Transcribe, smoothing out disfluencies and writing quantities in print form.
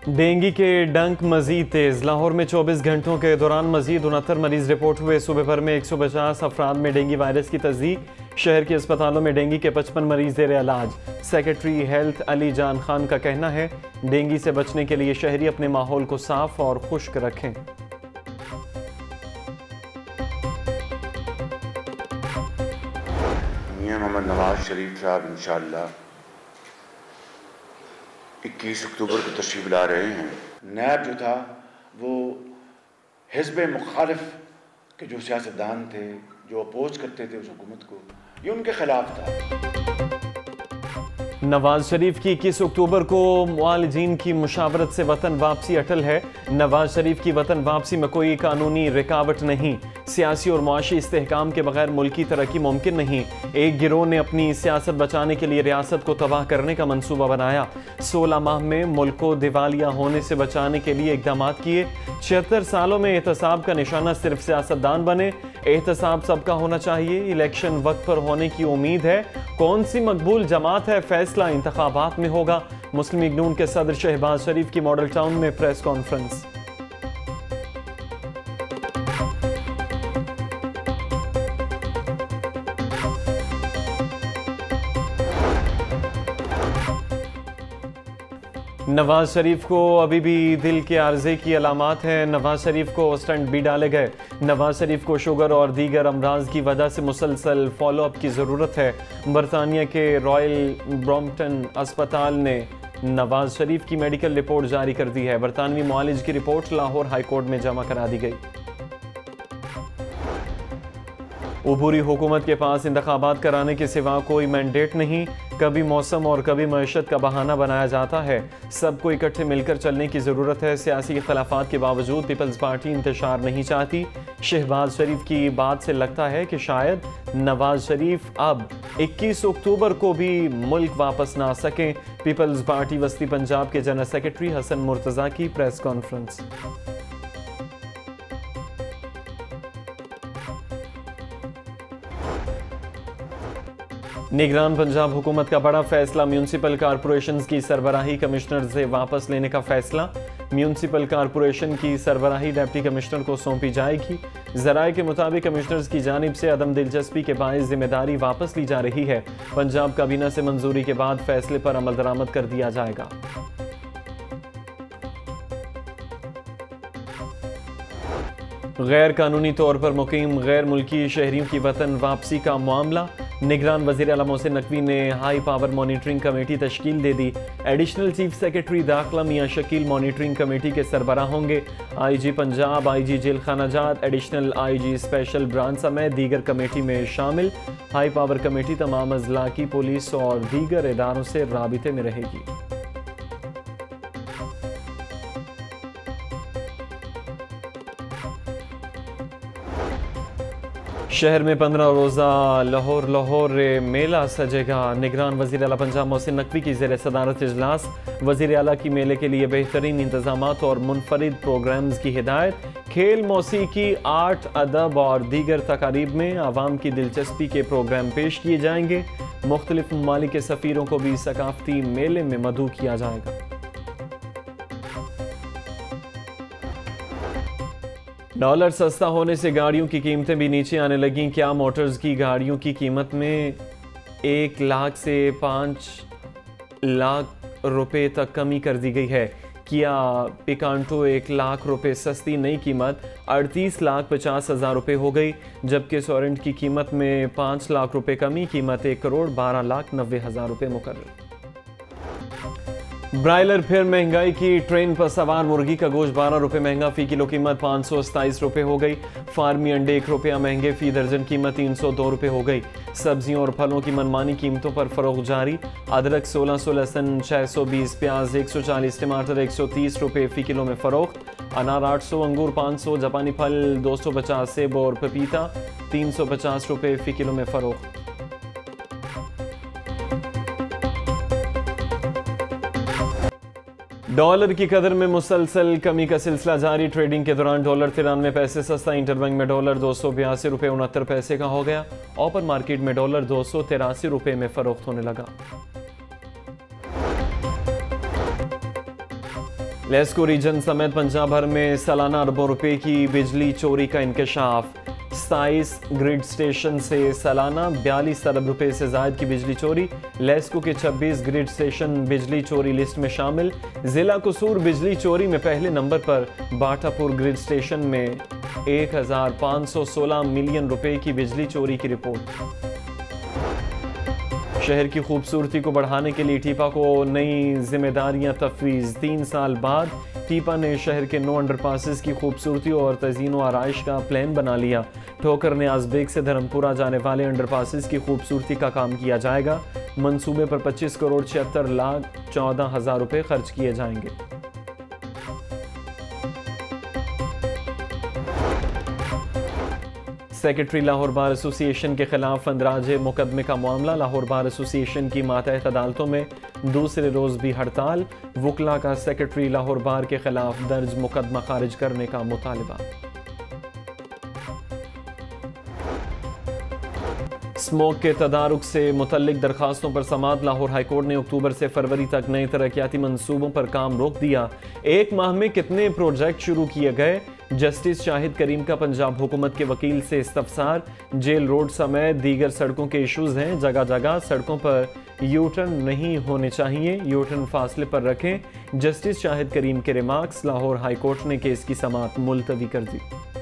Dengue के डंक मजीद तेज। लाहौर में 24 घंटों के दौरान मजीद 69 मरीज रिपोर्ट हुए। सूबे भर में 150 अफराद में डेंगू वायरस की तस्दीक। शहर के अस्पतालों में डेंगू के 55 मरीज जेर इलाज। सेक्रेटरी हेल्थ अली जान खान का कहना है, डेंगू से बचने के लिए शहरी अपने माहौल को साफ और खुश्क रखें। मियां मोहम्मद नवाज शरीफ साहब इंशाअल्लाह 21 अक्टूबर को तशरीफ ला रहे हैं। नैब जो था वो हिज़्ब मुखालिफ के जो सियासतदान थे, जो अपोज करते थे उस हुकूमत को, ये उनके खिलाफ था। नवाज शरीफ की 21 अक्टूबर को मुआलिजीन की मुशावरत से वतन वापसी अटल है। नवाज शरीफ की वतन वापसी में कोई कानूनी रुकावट नहीं। सियासी और मुआशी इस्तेहकाम के बगैर मुल्की तरक्की मुमकिन नहीं। एक गिरोह ने अपनी सियासत बचाने के लिए रियासत को तबाह करने का मंसूबा बनाया। 16 माह में मुल्क को दिवालिया होने से बचाने के लिए इकदाम किए। 76 सालों में एहतसाब का निशाना सिर्फ सियासतदान बने। एहतसाब सबका होना चाहिए। इलेक्शन वक्त पर होने की उम्मीद है। कौन सी मकबूल जमात है, फैसला इंतखाबात में होगा। मुस्लिम लीग नून के सदर शहबाज शरीफ की मॉडल टाउन में प्रेस कॉन्फ्रेंस। नवाज शरीफ को अभी भी दिल के आर्जे की अलामात हैं। नवाज शरीफ को स्टंट भी डाले गए। नवाज शरीफ को शुगर और दीगर अमराज की वजह से मुसलसल फॉलोअप की ज़रूरत है। बरतानिया के रॉयल ब्रॉम्पटन अस्पताल ने नवाज शरीफ की मेडिकल रिपोर्ट जारी कर दी है। बरतानवी मुआलिज की रिपोर्ट लाहौर हाई कोर्ट में जमा करा दी गई। उबूरी हुकूमत के पास इंतखाबात कराने के सिवा कोई मैंडेट नहीं। कभी मौसम और कभी मईशत का बहाना बनाया जाता है। सबको इकट्ठे मिलकर चलने की ज़रूरत है। सियासी इख्तलाफात के बावजूद पीपल्स पार्टी इंतशार नहीं चाहती। शहबाज शरीफ की बात से लगता है कि शायद नवाज शरीफ अब 21 अक्टूबर को भी मुल्क वापस ना आ सकें। पीपल्स पार्टी वस्ती पंजाब के जनरल सेक्रेटरी हसन मुर्तज़ा की प्रेस कॉन्फ्रेंस। निगरान पंजाब हुकूमत का बड़ा फैसला। म्यूनसिपल कारपोरेशन की सरबराही कमिश्नर से वापस लेने का फैसला। म्यूनसिपल कारपोरेशन की सरबराही डिप्टी कमिश्नर को सौंपी जाएगी। ज़राए के मुताबिक कमिश्नर्स की जानिब से अदम दिलचस्पी के बायस जिम्मेदारी वापस ली जा रही है। पंजाब काबीना से मंजूरी के बाद फैसले पर अमल दरामद कर दिया जाएगा। गैर कानूनी तौर पर मुकीम गैर मुल्की शहरियों की वतन वापसी का मामला। निगरान वज़ीर आला मोहसिन नकवी ने हाई पावर मॉनिटरिंग कमेटी तश्कील दे दी। एडिशनल चीफ सेक्रेटरी दाखिला मियां शकील मॉनिटरिंग कमेटी के सरबराह होंगे। IG पंजाब, IG जेल खाना जात, एडिशनल IG स्पेशल ब्रांच समेत दीगर कमेटी में शामिल। हाई पावर कमेटी तमाम अजला की पुलिस और दीगर इदारों से राबिते में रहेगी। शहर में 15 रोज़ा लाहौर मेला सजेगा। निगरान वज़ीर आला पंजाब मोहसिन नकवी की ज़ेर सदारत इजलास। वज़ीर आला की मेले के लिए बेहतरीन इंतज़ामात और मुनफरिद प्रोग्राम्स की हिदायत। खेल, मौसीकी, आर्ट, अदब और दीगर तकारीब में आवाम की दिलचस्पी के प्रोग्राम पेश किए जाएंगे। मुख्तलिफ ममालिक के सफ़ीरों को भी सकाफ़ती मेले में मदऊ किया जाएगा। डॉलर सस्ता होने से गाड़ियों की कीमतें भी नीचे आने लगीं। क्या मोटर्स की गाड़ियों की कीमत में 1 लाख से 5 लाख रुपए तक कमी कर दी गई है। किया पिकांटो 1 लाख रुपए सस्ती, नई कीमत 38,50,000 रुपए हो गई। जबकि सोरेंट की कीमत में 5 लाख रुपए कमी, कीमत 1,12,90,000 रुपए मुकर्रर। ब्रायलर फिर महंगाई की ट्रेन पर सवार। मुर्गी का गोश्त 12 रुपये महंगा, फ़ी किलो कीमत 527 रुपये हो गई। फार्मी अंडे 1 रुपया महंगे, फ़ी दर्जन कीमत 302 रुपये हो गई। सब्जियों और फलों की मनमानी कीमतों पर फ़रोख्त जारी। अदरक 1600, लहसुन 620, प्याज 140, टमाटर 130 रुपये फ़ी किलो में फ़रोख्त। अनार 800, अंगूर 500, जापानी फल 250, सेब और पपीता 350 रुपये फ़ी किलो में फ़रोख्त। डॉलर की कदर में मुसलसल कमी का सिलसिला जारी। ट्रेडिंग के दौरान डॉलर 93 पैसे सस्ता। इंटरबैंक में डॉलर 282 रुपये 69 पैसे का हो गया। ओपन मार्केट में डॉलर 283 रुपये में फरोख्त होने लगा। लेस्को रीजन समेत पंजाब भर में सालाना अरबों रुपए की बिजली चोरी का इंकशाफ। 27 ग्रिड स्टेशन से सालाना 42 अरब रुपए से जायद की बिजली चोरी। लेस्को के 26 ग्रिड स्टेशन बिजली चोरी लिस्ट में शामिल। जिला कसूर बिजली चोरी में पहले नंबर पर। बाटापुर ग्रिड स्टेशन में 1516 मिलियन रुपए की बिजली चोरी की रिपोर्ट। शहर की खूबसूरती को बढ़ाने के लिए टीपा को नई जिम्मेदारियां तफवीज़। 3 साल बाद टीपा ने शहर के 9 अंडरपासेस की खूबसूरती और तज़ीन व आराइश का प्लान बना लिया। ठोकर न्याज़बेग से धर्मपुरा जाने वाले अंडरपासेस की खूबसूरती का काम किया जाएगा। मंसूबे पर 25 करोड़ 76 लाख 14 हज़ार रुपये खर्च किए जाएंगे। सेक्रेटरी लाहौर बार एसोसिएशन के खिलाफ अंदराज मुकदमे का मामला। लाहौर बार एसोसिएशन की मातहत अदालतों में दूसरे रोज भी हड़ताल। वकला का सेक्रेटरी लाहौर बार के खिलाफ दर्ज मुकदमा खारिज करने का मुतालबा। स्मोक के तदारुक से मुतल्लिक दरखास्तों पर समाअत। लाहौर हाईकोर्ट ने अक्टूबर से फरवरी तक नए तरक्याती मंसूबों पर काम रोक दिया। 1 माह में कितने प्रोजेक्ट शुरू किए गए? जस्टिस शाहिद करीम का पंजाब हुकूमत के वकील से इस्तफसार। जेल रोड समेत दीगर सड़कों के इशूज़ हैं। जगह जगह सड़कों पर यू टर्न नहीं होने चाहिए, यू टर्न फासले पर रखें। जस्टिस शाहिद करीम के रिमार्क्स। लाहौर हाईकोर्ट ने केस की समाअत मुलतवी कर दी।